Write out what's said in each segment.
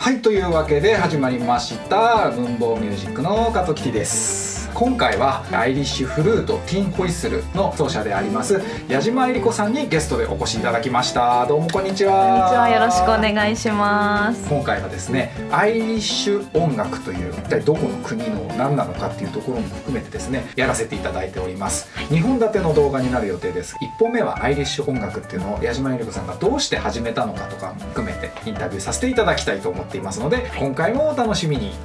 はい、というわけで始まりました文房ミュージックの加藤キティです。今回はアイリッシュフルートティンホイッスルの奏者であります矢島えり子さんにゲストでお越しいただきました。どうもこんにちは。 こんにちは、よろしくお願いします。 今回はですね、アイリッシュ音楽という一体どこの国の何なのかっていうところも含めてですね、やらせていただいております。2本立ての動画になる予定です。1本目はアイリッシュ音楽っていうのを矢島えり子さんがどうして始めたのかとかも含めてインタビューさせていただきたいと思っていますので、今回もお楽しみに。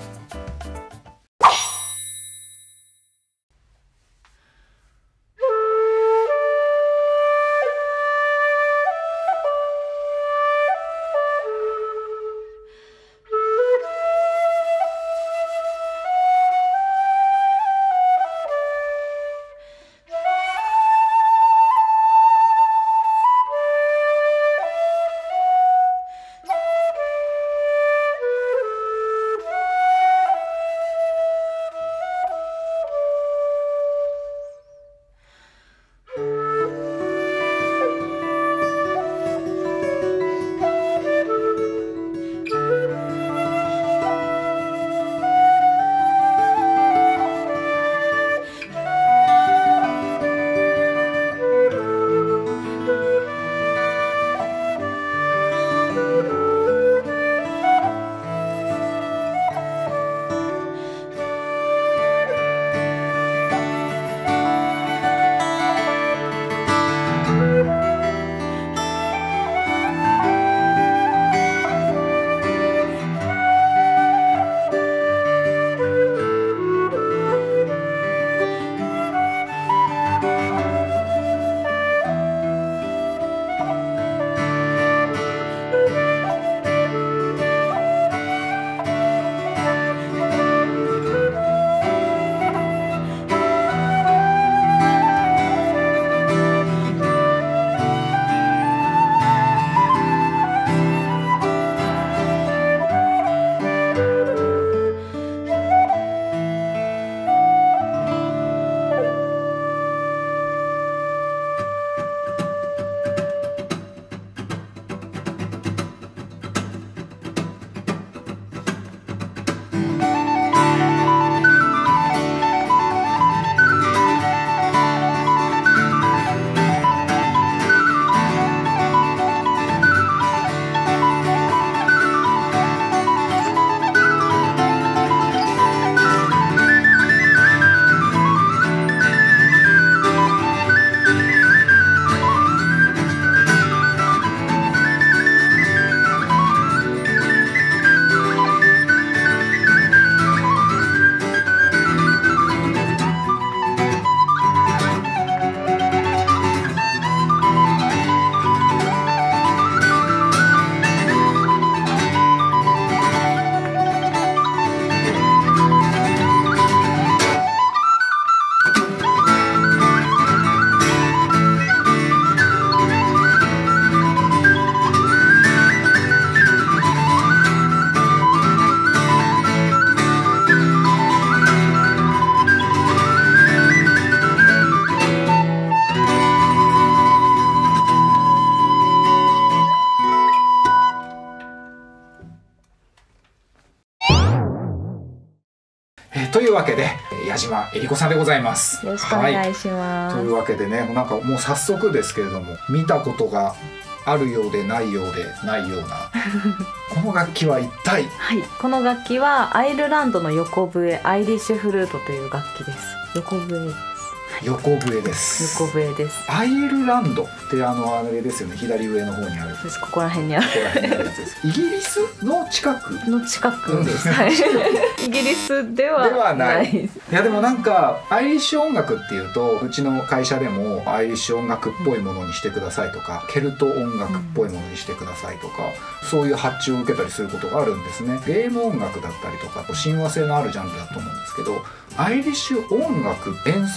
というわけで矢島えり子さんでございます。 よろしくお願いします。 というわけでね、なんかもう早速ですけれども、見たことがあるようでないようでないようなこの楽器は一体。 はい、この楽器はアイルランドの横笛アイリッシュフルートという楽器です。横笛です。 横笛です。 横笛です。 アイルランドってあれですよね、左上の方にある。 ここら辺にある。 ここら辺にあるやつです。イギリスの近くです。はい。イギリスではない。 いやでもなんかアイリッシュ音楽っていうと、うちの会社でもアイリッシュ音楽っぽいものにしてくださいとか、ケルト音楽っぽいものにしてくださいとか、そういう発注を受けたりすることがあるんですね。ゲーム音楽だったりとか親和性のあるジャンルだと思うんですけど、アイリッシュ音楽演奏しよ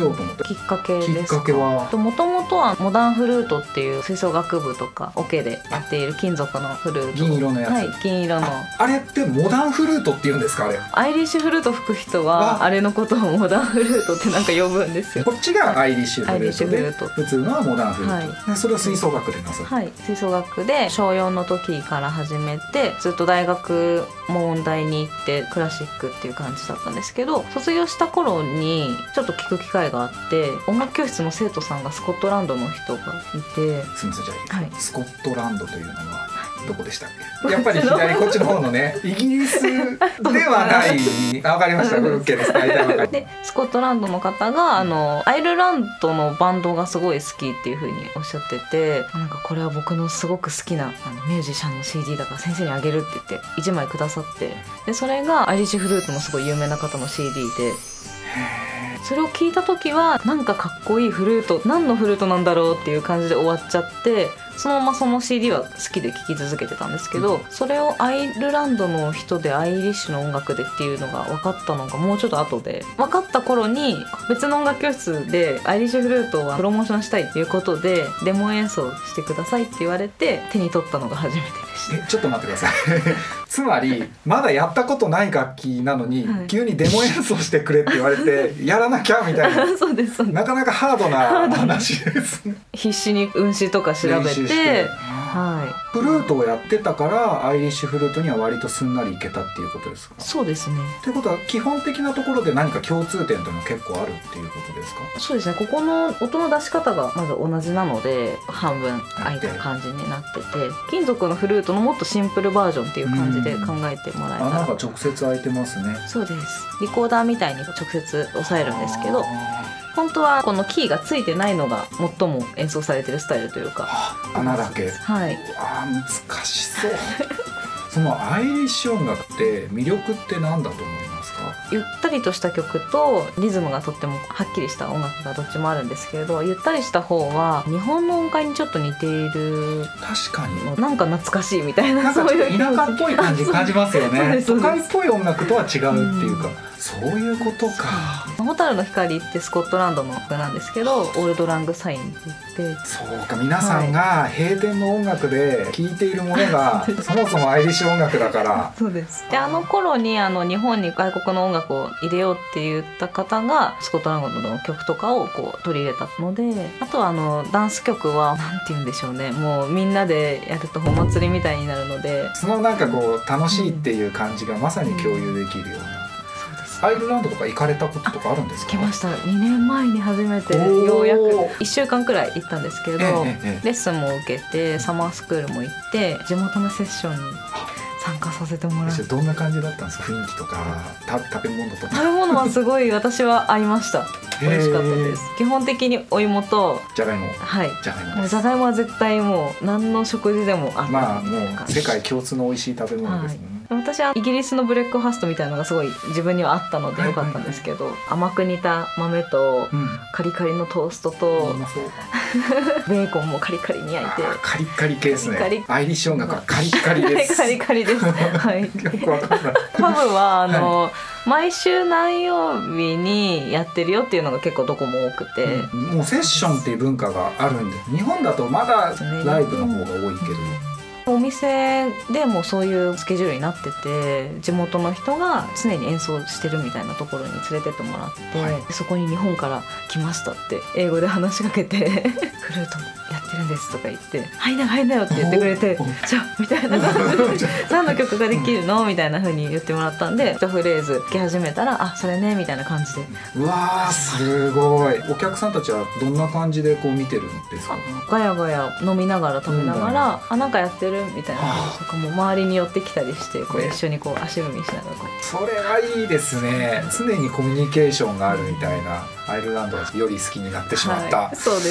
ろうと思って、 きっかけですか。 きっかけはもともとはモダンフルートっていう吹奏楽部とかオケでやっている金属のフルート、 銀色のやつ、 はい、銀色のあれってモダンフルートって言うんですか？あれアイリッシュフルート吹く人はあれのことをモダンフルートってなんか呼ぶんですよ。 こっちがアイリッシュフルートアイリッシュフルでート普通のはモダンフルート、 はいでそれを吹奏楽でなさる、 はい、吹奏楽で小4の時から始めてずっと大学も音大に行ってクラシックっていう感じだったんですけど、卒業した頃にちょっと聞く機会があって音楽教室の生徒さんがスコットランドの人がいて、 すみません、じゃあ、 はい、 スコットランドというのはどこでしたっけ？やっぱり左こっちの方のねイギリスではないあ、わかりました、OK です、大体わかりでスコットランドの方がアイルランドのバンドがすごい好きっていう風におっしゃってて、なんかこれは僕のすごく好きなミュージシャンの CD だから先生にあげるって言って1枚くださって、でそれがアイリッシュフルートのすごい有名な方の CD で、それを聞いた時はなんかかっこいいフルート、何のフルートなんだろうっていう感じで終わっちゃって、そのままその CD は好きで聴き続けてたんですけど、それをアイルランドの人でアイリッシュの音楽でっていうのが分かったのがもうちょっと後で、分かった頃に別の音楽教室でアイリッシュフルートはプロモーションしたいっていうことでデモ演奏してくださいって言われて手に取ったのが初めてでした。 ちょっと待ってくださいつまりまだやったことない楽器なのに、 はい、 急にデモ演奏してくれって言われてやらなきゃみたいなそうです、 なかなかハードな話ですね必死に運指とか調べて、はい、 フルートをやってたからアイリッシュフルートには割とすんなりいけたっていうことですか？ そうですね。 ということは基本的なところで何か共通点というのは結構あるっていうことですか？ そうですね、ここの音の出し方がまず同じなので半分空いた感じになってて、金属のフルートのもっとシンプルバージョンっていう感じで考えてもらえたら、 なんか直接開いてますね。 そうです、リコーダーみたいに直接押さえるんですけど、本当はこのキーがついてないのが最も演奏されてるスタイルというか、 穴だけ、 はい、 うわ難しそうそのアイリッシュ音楽って魅力って何だと思いますか？ ゆったりとした曲とリズムがとってもはっきりした音楽がどっちもあるんですけれど、ゆったりした方は日本の音階にちょっと似ている、 確かになんか懐かしいみたいな、 なんかちょっと田舎っぽい感じ感じますよねそうです都会っぽい音楽とは違うっていうか、そういうことか。 蛍の光ってスコットランドの曲なんですけど、オールドラングサインって言って、 そうか、皆さんが閉店の音楽で聴いているものが、そもそもアイリッシュ音楽だからそうです。で頃に日本に外国の音楽を入れようって言った方がスコットランドの曲とかをこう取り入れたので、あとはダンス曲はなんて言うんでしょうね、もうみんなでやるとお祭りみたいになるので、 そのなんかこう楽しいっていう感じがまさに共有できるような、アイルランドとか行かれたこととかあるんですか？ 行きました。2年前に初めてようやく1週間くらい行ったんですけど、レッスンも受けてサマースクールも行って地元のセッションに参加させてもらって、 どんな感じだったんですか？雰囲気とか食べ物とか。 食べ物はすごい私は合いました美味しかったです。基本的にお芋とじゃがいも、 はい、 じゃがいももうじゃがいもは絶対もう何の食事でもあった、 まあもう世界共通の美味しい食べ物ですね、 はい、私はイギリスのブレックファストみたいなのがすごい自分にはあったのでよかったんですけど、甘く煮た豆とカリカリのトーストと、ベーコンもカリカリに焼いて、 カリカリ系ですね。アイリッシュ音楽はカリカリですカリカリですはい、よくわかんない。 パブは毎週何曜日にやってるよっていうのが結構どこも多くて、 もうセッションっていう文化があるんで、日本だとまだライブの方が多いけど、 お店でもそういうスケジュールになってて、地元の人が常に演奏してるみたいなところに連れてってもらって、はい、そこに日本から来ましたって英語で話しかけてフルートやってるんですとか言って入んなよ入んなよって言ってくれて、じゃあみたいな感じで何の曲ができるのみたいな風に言ってもらったんで、一フレーズ弾き始めたらあそれねみたいな感じで、 うわーすごい。お客さんたちはどんな感じでこう見てるんですか？ ガヤガヤ飲みながら食べながら、あなんかやってるみたいな感じとかも周りに寄ってきたりして、こう一緒にこう足踏みしながらこうやって、 それはいいですね。常にコミュニケーションがあるみたいな、アイルランドはより好きになってしまった、 はい、そうです。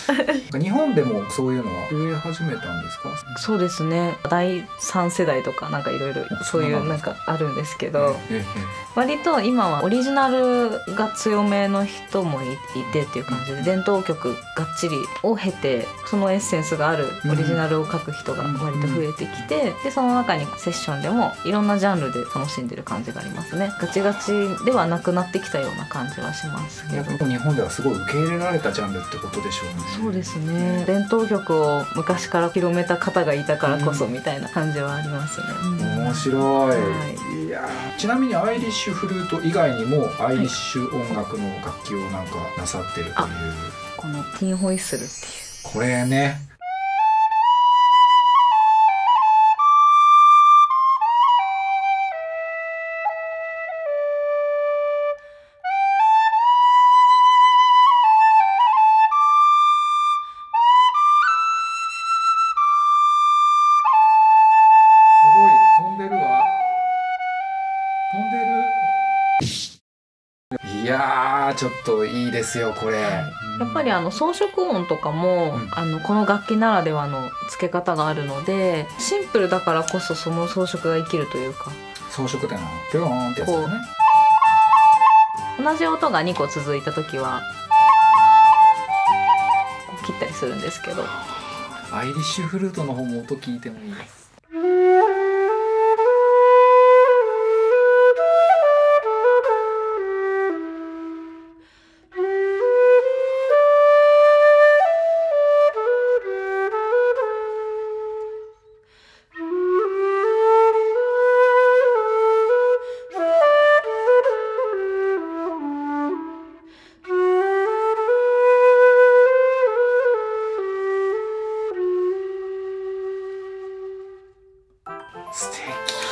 日本でもそういうのは増え始めたんですか？ そうですね、第3世代とかなんかいろいろそういうなんかあるんですけど、割と今はオリジナルが強めの人もいてっていう感じで、伝統曲がっちりを経てそのエッセンスがあるオリジナルを書く人が割と増えてきて、でその中にセッションでもいろんなジャンルで楽しんでる感じがありますね。ガチガチではなくなってきたような感じはしますけど、 日本ではすごい受け入れられたジャンルってことでしょうね。 そうですね、伝統曲を昔から広めた方がいたからこそみたいな感じはありますね。 面白い、はい、いやちなみにアイリッシュフルート以外にもアイリッシュ音楽の楽器をなんかなさってるという、 このティンホイッスルっていうこれね、いやーちょっといいですよこれ。やっぱり装飾音とかも、この楽器ならではの付け方があるので、シンプルだからこそその装飾が生きるというか。 装飾ってのはピョーンってやつですね。 同じ音が2個続いた時は切ったりするんですけど、 アイリッシュフルートの方も音聞いてもいいです。素敵。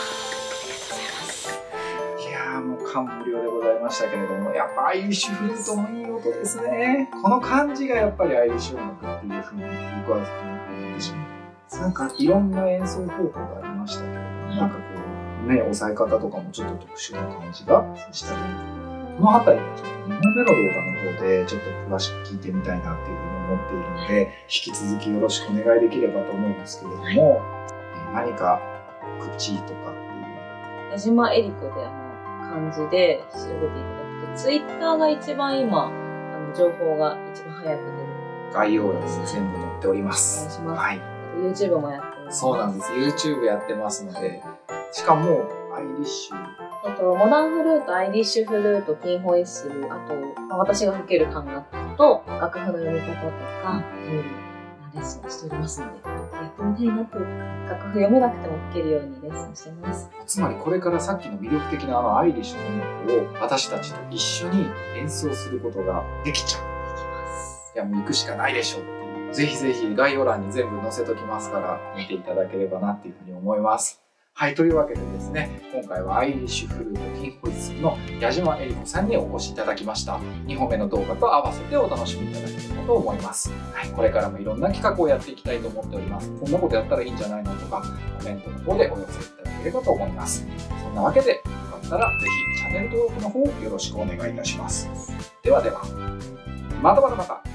いやもう感無量でございましたけれども、やっぱアイリッシュフルートもいい音ですね。この感じがやっぱりアイリッシュ音楽っていうふうに僕は思ってしまう。なんかいろんな演奏方法がありましたけれども、なんかこうね、押さえ方とかもちょっと特殊な感じがしたり、この辺りちょっと2本目の動画の方でちょっと詳しく聞いてみたいなっていうふうに思っているので、引き続きよろしくお願いできればと思うんですけれども、何か口とかっていう矢島エリコで漢字で調べていただくと、ツイッターが一番今情報が一番早く出る。 概要欄に全部載っております。 お願いします。 はい。 YouTube もやってます。 そうなんです。YouTube やってますので、しかもアイリッシュ。 モダンフルート、アイリッシュフルート、ティンホイッスル、あと、私が吹ける管楽器と楽譜の読み方とか、レッスンしておりますので、やってみたいなというか、楽譜読めなくても吹けるようにレッスンしてます。 つまりこれからさっきの魅力的なアイリッシュの音楽を私たちと一緒に演奏することができちゃう。 できます。 いやもう行くしかないでしょうっていう。ぜひぜひ概要欄に全部載せときますから見ていただければなっていうふうに思います。はい、というわけでですね、今回はアイリッシュフルートティンホイッスルの矢島エリコさんにお越しいただきました。2本目の動画と合わせてお楽しみいただければと思います。はい、これからもいろんな企画をやっていきたいと思っております。こんなことやったらいいんじゃないのとか、コメントの方でお寄せいただければと思います。そんなわけで、よかったらぜひチャンネル登録の方よろしくお願いいたします。ではでは、また。